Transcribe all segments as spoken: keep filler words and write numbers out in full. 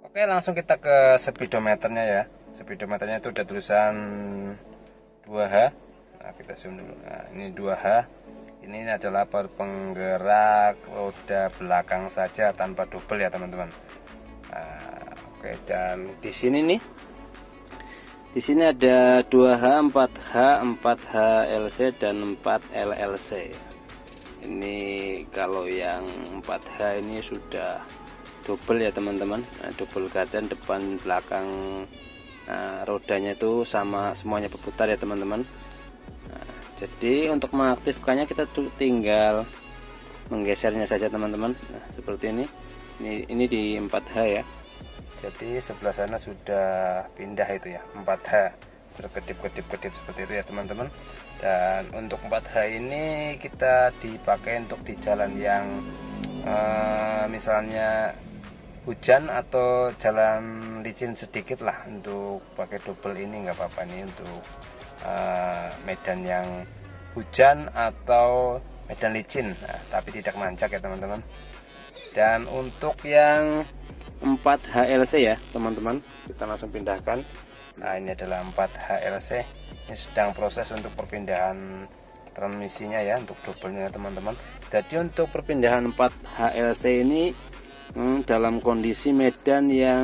Oke, langsung kita ke speedometernya ya. Speedometernya itu udah tulisan dua H. Nah, kita zoom dulu. Nah, ini dua H. Ini adalah penggerak roda belakang saja tanpa double ya teman-teman. Nah, oke, dan di sini nih, di sini ada dua H, empat H, empat H L C dan empat L L C. Ini kalau yang empat H ini sudah double ya teman-teman. Nah, double gardan depan belakang, nah, rodanya itu sama semuanya berputar ya teman-teman. Nah, jadi untuk mengaktifkannya kita tuh tinggal menggesernya saja teman-teman. Nah, seperti ini. Ini ini di empat H ya. Jadi sebelah sana sudah pindah itu ya, empat H. Berkedip-kedip-kedip seperti itu ya teman-teman. Dan untuk empat H ini kita dipakai untuk di jalan yang eh, misalnya hujan atau jalan licin sedikit lah. Untuk pakai double ini nggak apa-apa nih untuk Uh, medan yang hujan atau medan licin, nah, tapi tidak nanjak ya teman-teman. Dan untuk yang empat H L C ya teman-teman, kita langsung pindahkan. Nah, ini adalah empat H L C. Ini sedang proses untuk perpindahan transmisinya ya, untuk doublenya teman-teman. Jadi untuk perpindahan empat H L C ini hmm, dalam kondisi medan yang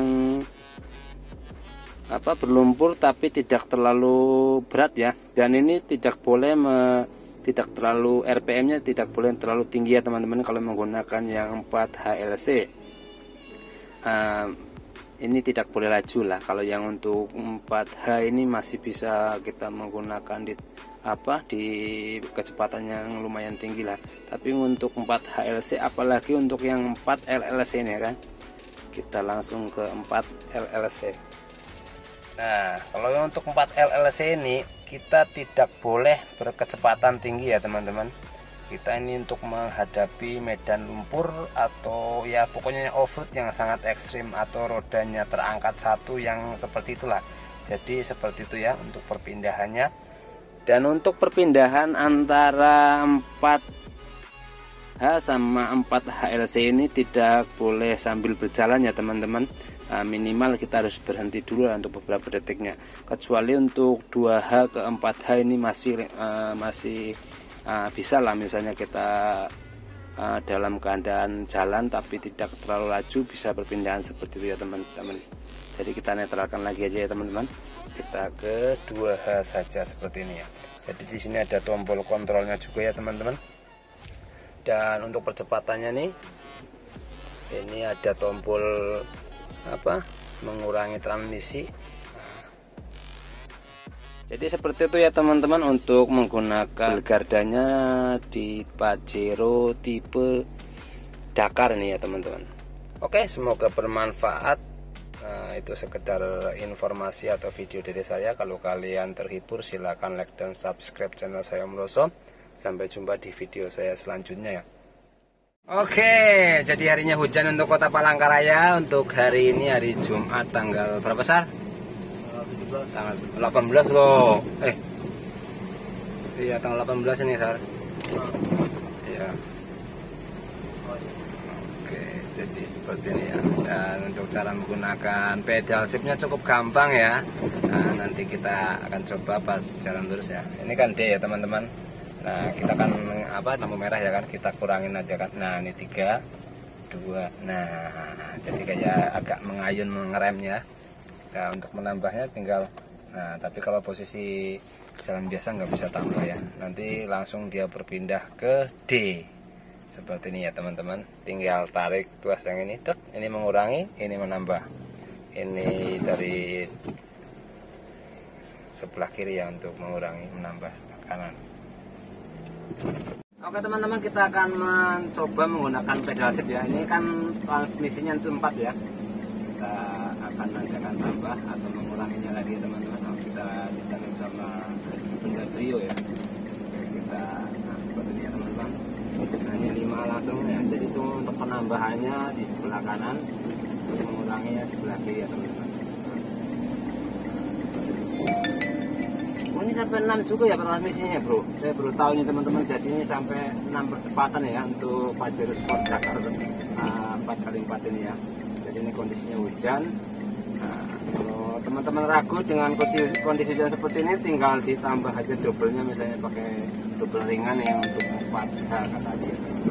apa berlumpur tapi tidak terlalu berat ya, dan ini tidak boleh me, tidak terlalu R P M nya tidak boleh terlalu tinggi ya teman-teman kalau menggunakan yang empat H L C. uh, ini tidak boleh laju lah. Kalau yang untuk empat H ini masih bisa kita menggunakan di apa di kecepatan yang lumayan tinggi lah, tapi untuk empat H L C apalagi untuk yang empat L L C ini kan, kita langsung ke empat L L C. Nah, kalau untuk empat L L C ini kita tidak boleh berkecepatan tinggi ya teman-teman. Kita ini untuk menghadapi medan lumpur atau ya pokoknya off-road yang sangat ekstrim atau rodanya terangkat satu yang seperti itulah. Jadi seperti itu ya untuk perpindahannya. Dan untuk perpindahan antara empat H sama empat H L C ini tidak boleh sambil berjalan ya teman-teman. Nah, minimal kita harus berhenti dulu untuk beberapa detiknya. Kecuali untuk dua H ke empat H ini masih uh, masih uh, bisa lah, misalnya kita uh, dalam keadaan jalan tapi tidak terlalu laju, bisa perpindahan seperti itu ya teman-teman. Jadi kita netralkan lagi aja ya teman-teman. Kita ke dua H saja seperti ini ya. Jadi di sini ada tombol kontrolnya juga ya teman-teman. Dan untuk percepatannya nih, ini ada tombol apa mengurangi transmisi. Jadi seperti itu ya teman-teman untuk menggunakan gardanya di Pajero tipe Dakar nih ya teman-teman. Oke, semoga bermanfaat. Nah, itu sekedar informasi atau video dari saya. Kalau kalian terhibur silahkan like dan subscribe channel saya Om Loso. Sampai jumpa di video saya selanjutnya ya. Oke, jadi harinya hujan untuk Kota Palangkaraya. Untuk hari ini hari Jumat tanggal berapa Sar? Tanggal delapan belas loh. Eh, iya tanggal delapan belas ini Sar. Iya. Oke, jadi seperti ini ya. Dan untuk cara menggunakan pedal shiftnya cukup gampang ya. Nah, nanti kita akan coba pas jalan lurus ya. Ini kan D ya teman-teman. Nah, kita kan apa lampu merah ya kan, kita kurangin aja kan. Nah, ini tiga, dua. Nah, jadi kayak agak mengayun ngeremnya. Nah, untuk menambahnya tinggal. Nah, tapi kalau posisi jalan biasa nggak bisa tambah ya. Nanti langsung dia berpindah ke D. Seperti ini ya teman-teman. Tinggal tarik tuas yang ini, tek, ini mengurangi, ini menambah. Ini dari sebelah kiri ya untuk mengurangi, menambah kanan. Oke teman-teman, kita akan mencoba menggunakan pedal shift ya. Ini kan transmisinya itu empat ya. Kita akan nanti akan tambah atau menguranginya lagi teman-teman. Nah, kita bisa sama benda trio ya. Oke, kita nah seperti ini ya teman-teman. Nah, ini lima langsung ya. Jadi itu untuk penambahannya di sebelah kanan, untuk menguranginya sebelah kiri ya teman-teman. Oh, ini sampai enam juga ya transmisinya bro. Saya baru tahu ini teman-teman. Jadi ini sampai enam percepatan ya untuk Pajero Sport Dakar uh, empat kali empat ini ya. Jadi ini kondisinya hujan. Nah, kalau teman-teman ragu dengan kondisi, kondisi hujan seperti ini, tinggal ditambah aja doublenya, misalnya pakai double ringan yang untuk empat kata tadi.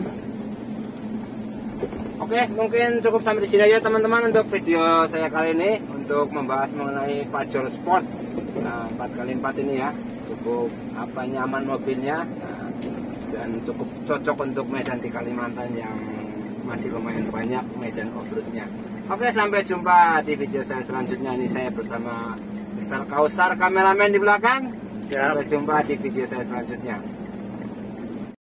Oke, mungkin cukup sampai di sini aja teman-teman untuk video saya kali ini untuk membahas mengenai Pajero Sport. Nah, empat kali empat ini ya, cukup apa nyaman mobilnya, nah, dan cukup cocok untuk medan di Kalimantan yang masih lumayan banyak medan off-roadnya. Oke, sampai jumpa di video saya selanjutnya. Ini saya bersama Mister Kausar, kameramen di belakang. Sampai jumpa di video saya selanjutnya.